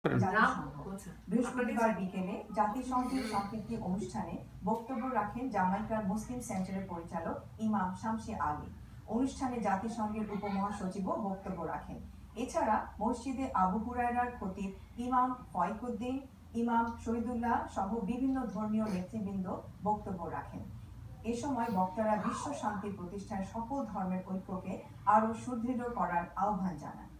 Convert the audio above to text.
বৃহস্পতিবার বিকেলে জাতিসংঘের সংক্ষিপ্ত অনুষ্ঠানে বক্তব্য রাখেন জামাইকার মুসলিম সেন্টারের পরিচালক ইমাম শামসী আলী। অনুষ্ঠানে জাতিসংঘের উপমহাসচিবও বক্তব্য রাখেন। এছাড়া মসজিদে আবু হুরায়রার খতিব ইমাম ফয়কুদ্দিন, ইমাম শহীদুল্লাহ সহ বিভিন্ন ধর্মীয় নেতৃবৃন্দ বক্তব্য রাখেন। এ সময় বক্তারা বিশ্ব শান্তি প্রতিষ্ঠায় সকল ধর্মের ঐক্যকে আরো সুদৃঢ় করার আহ্বান জানান।